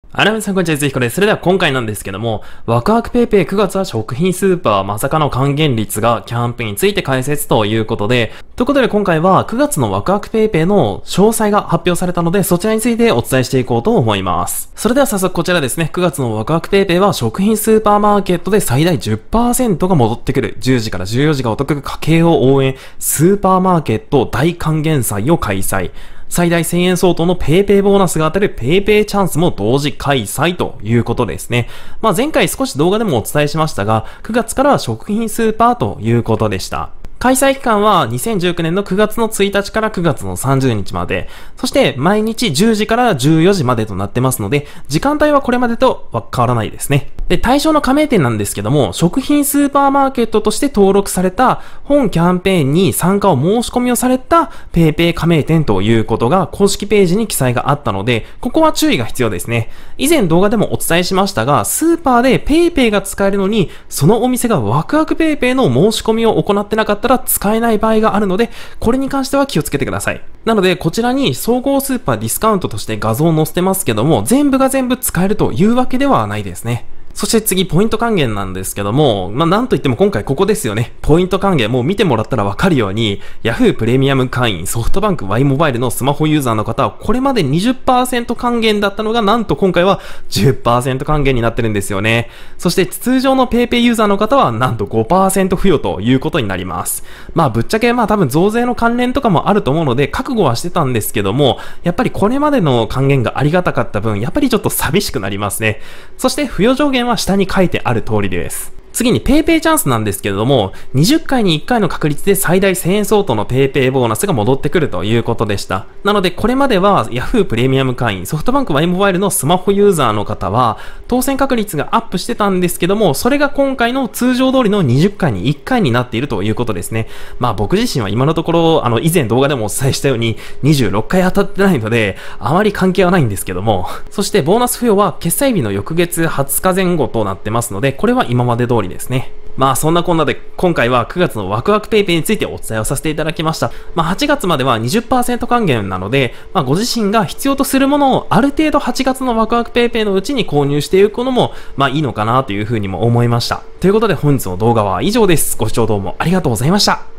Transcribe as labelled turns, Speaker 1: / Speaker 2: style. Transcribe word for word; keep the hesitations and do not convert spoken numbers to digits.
Speaker 1: あらみさんこんにちは、ぜひこれ。それでは今回なんですけども、ワクワクペイペイくがつは食品スーパーまさかの還元率がキャンペーンについて解説ということで、ということで今回はくがつのワクワクペイペイの詳細が発表されたので、そちらについてお伝えしていこうと思います。それでは早速こちらですね、くがつのワクワクペイペイは食品スーパーマーケットで最大 じゅっパーセント が戻ってくるじゅうじからじゅうよじがお得家計を応援スーパーマーケット大還元祭を開催。最大せんえん相当のペイペイボーナスが当たるペイペイチャンスも同時開催ということですね。まあ前回少し動画でもお伝えしましたが、くがつからは食品スーパーということでした。開催期間はにせんじゅうきゅうねんのくがつのついたちからくがつのさんじゅうにちまで、そして毎日じゅうじからじゅうよじまでとなってますので、時間帯はこれまでとは変わらないですね。で、対象の加盟店なんですけども、食品スーパーマーケットとして登録された本キャンペーンに参加を申し込みをされた PayPay 加盟店ということが公式ページに記載があったので、ここは注意が必要ですね。以前動画でもお伝えしましたが、スーパーで PayPay が使えるのに、そのお店がワクワク PayPay の申し込みを行ってなかったら使えない場合があるので、これに関しては気をつけてください。なので、こちらに総合スーパーディスカウントとして画像を載せてますけども、全部が全部使えるというわけではないですね。そして次、ポイント還元なんですけども、まあ、なんといっても今回ここですよね。ポイント還元、もう見てもらったらわかるように、Yahoo プレミアム会員、ソフトバンク Y モバイルのスマホユーザーの方は、これまで にじゅっパーセント 還元だったのが、なんと今回は じゅっパーセント 還元になってるんですよね。そして通常の PayPay ユーザーの方は、なんと ごパーセント 付与ということになります。まあ、ぶっちゃけまあ多分増税の関連とかもあると思うので、覚悟はしてたんですけども、やっぱりこれまでの還元がありがたかった分、やっぱりちょっと寂しくなりますね。そして付与上限は下に書いてある通りです。次に PayPay チャンスなんですけれども、にじゅっかいにいっかいの確率で最大せんえん相当の PayPay ボーナスが戻ってくるということでした。なのでこれまでは Yahoo プレミアム会員、ソフトバンク Y モバイルのスマホユーザーの方は当選確率がアップしてたんですけども、それが今回の通常通りのにじゅっかいにいっかいになっているということですね。まあ僕自身は今のところ、あの以前動画でもお伝えしたようににじゅうろっかい当たってないので、あまり関係はないんですけども、そしてボーナス付与は決済日の翌月はつかぜん後となってますので、これは今まで通りですね。まあそんなこんなで今回はくがつのワクワクペイペイについてお伝えをさせていただきました。まあはちがつまでは にじゅっパーセント 還元なので、まあご自身が必要とするものをある程度はちがつのワクワクペイペイのうちに購入していくのもまあいいのかなというふうにも思いました。ということで本日の動画は以上です。ご視聴どうもありがとうございました。